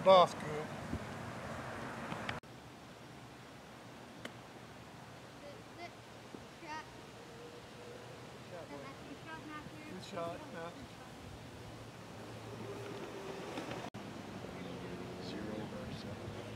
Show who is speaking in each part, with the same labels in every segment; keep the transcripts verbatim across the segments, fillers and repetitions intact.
Speaker 1: boss good. Good shot. No.
Speaker 2: Zero versa.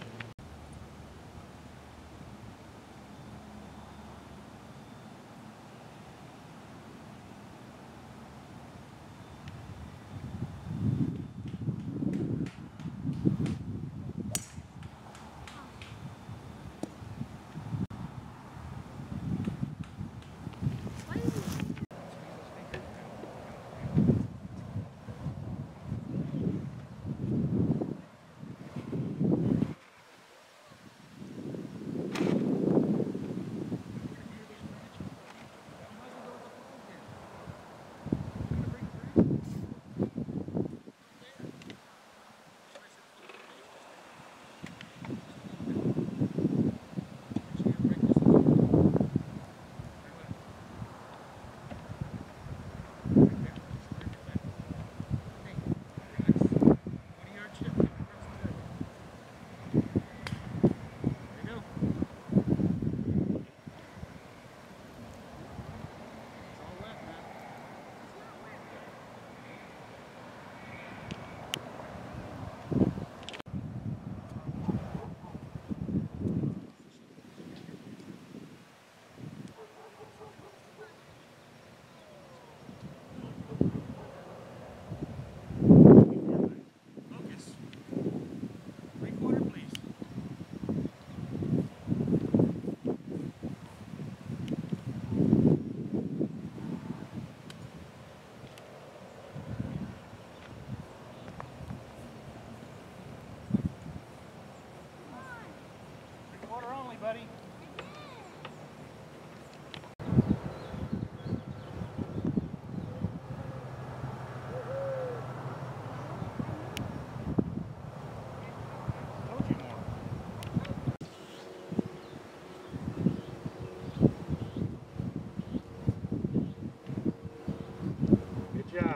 Speaker 1: Water only, buddy. Told you more. Good job.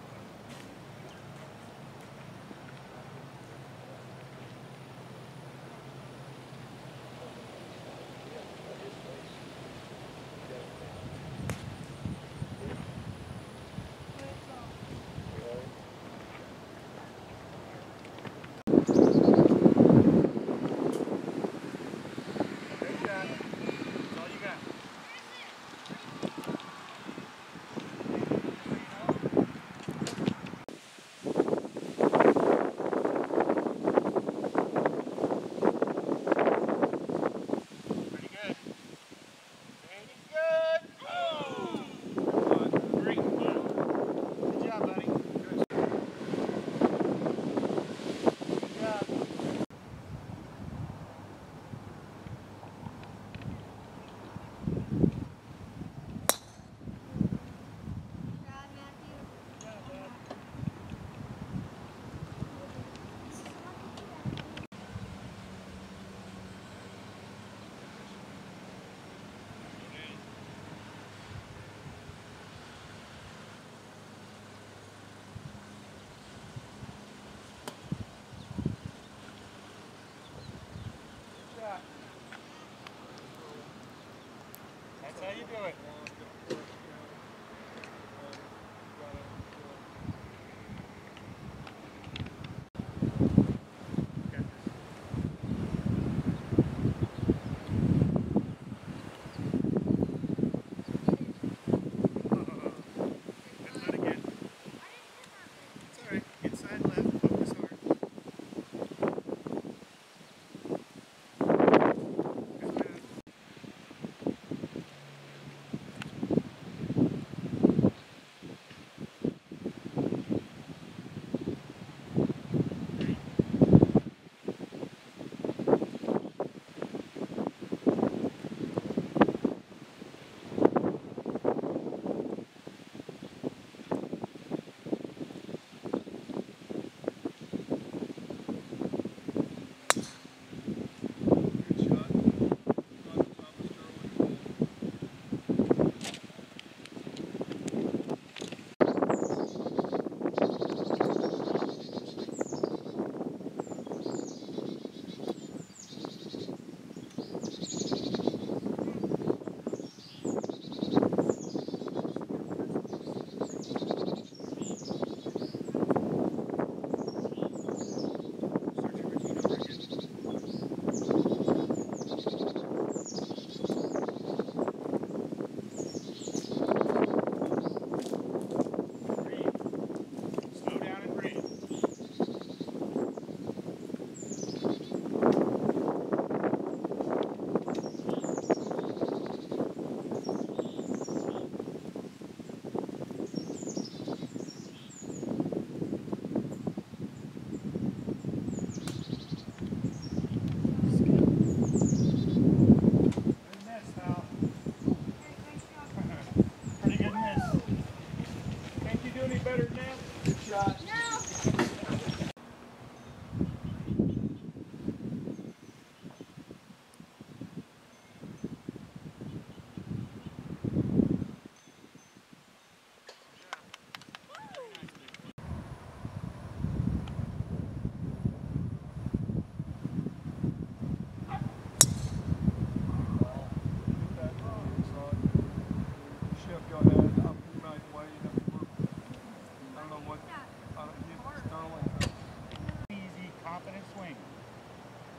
Speaker 1: That's how you do it.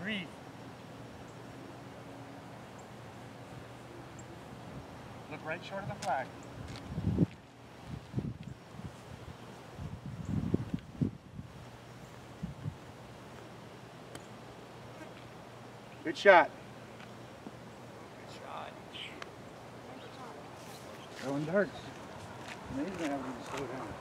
Speaker 1: Breathe. Look right short of the flag. Good shot. Good shot. Throwing darts. Amazing how we can slow down.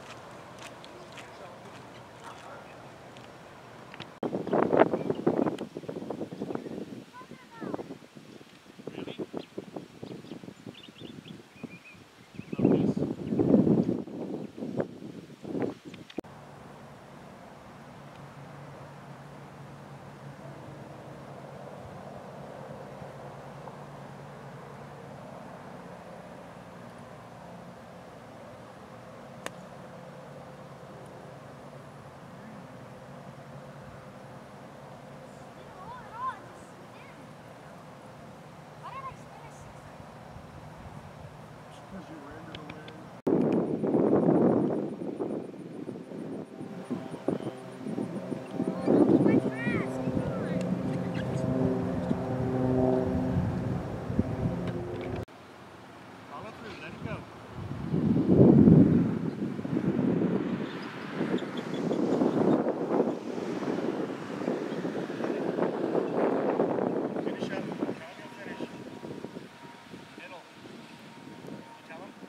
Speaker 1: Because you were into the wind. Follow through, let it go. Finish up. Tell him to finish. Middle. You tell him?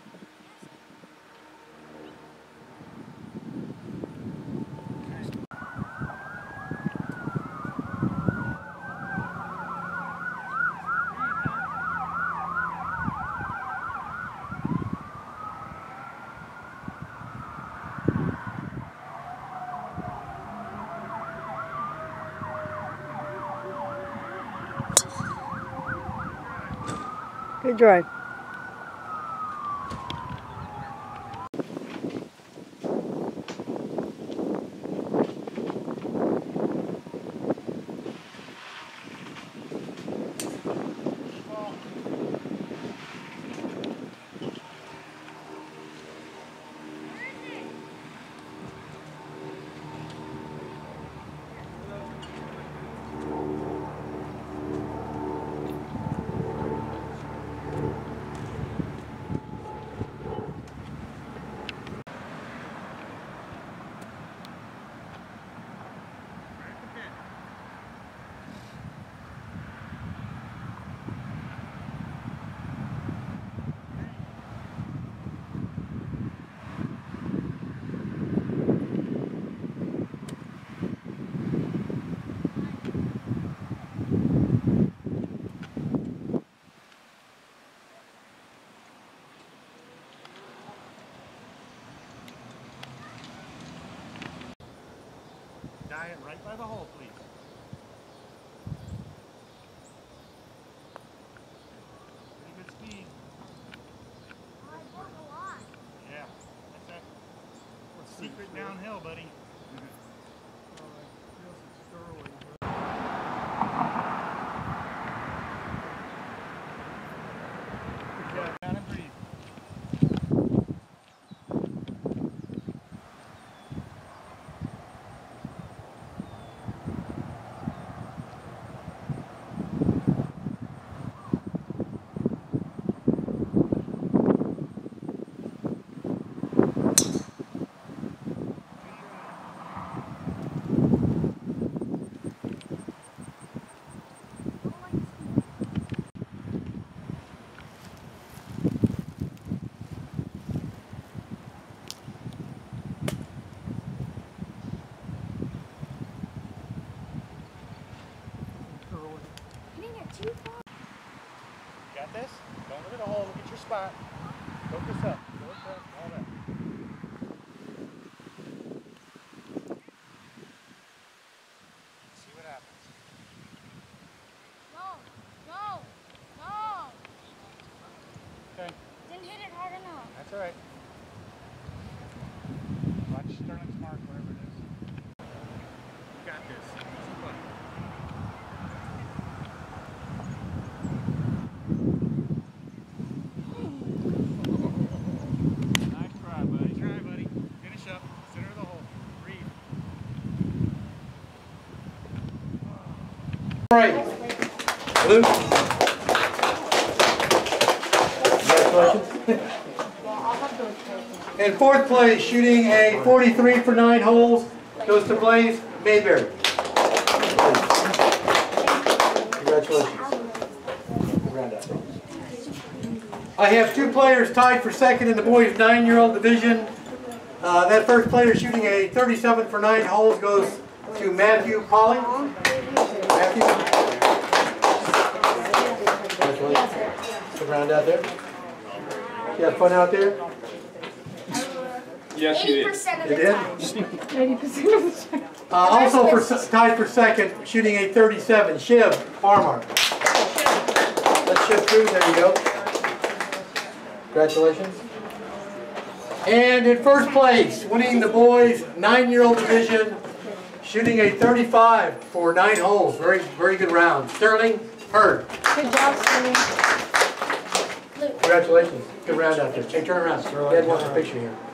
Speaker 2: Good drive. Diet right by the hole, please. Pretty good speed.
Speaker 3: I work a lot.
Speaker 1: Yeah, that's that. Secret downhill, buddy. Good job. Down and breathe.
Speaker 3: Hitting it too far.
Speaker 1: Got this? Don't look at the hole. Look at your spot. Focus up. Focus up. All that. See what happens.
Speaker 3: No, no, no.
Speaker 1: Okay.
Speaker 3: Didn't hit it hard enough.
Speaker 1: That's all right. Watch Sterling's mark, wherever it is. You got this. Easy fun. Nice try, buddy. Try, buddy. Finish up. Center of the hole. Breathe.
Speaker 4: All right. Luke. Congratulations. In fourth place, shooting a forty-three for nine holes, goes to Blaze Mayberry. Congratulations. Round out. I have two players tied for second in the boys' nine-year-old division. Uh, that first player shooting a thirty-seven for nine holes goes to Matthew Polly. Matthew. Congratulations. Good round out there. You have fun out there?
Speaker 5: Yes, you
Speaker 3: eighty
Speaker 5: did.
Speaker 3: percent of
Speaker 4: You
Speaker 3: the
Speaker 4: did?
Speaker 3: time.
Speaker 6: eighty percent of the time.
Speaker 4: Uh, also for s- tied for second, shooting a thirty-seven, Shiv Farmar. Let's shift through. There you go. Congratulations. And in first place, winning the boys' nine-year-old division, shooting a thirty-five for nine holes. Very, very good round. Sterling Hurd.
Speaker 6: Good job, Sterling.
Speaker 4: Congratulations. Good round out there. Hey, turn around. Dad wants a picture here.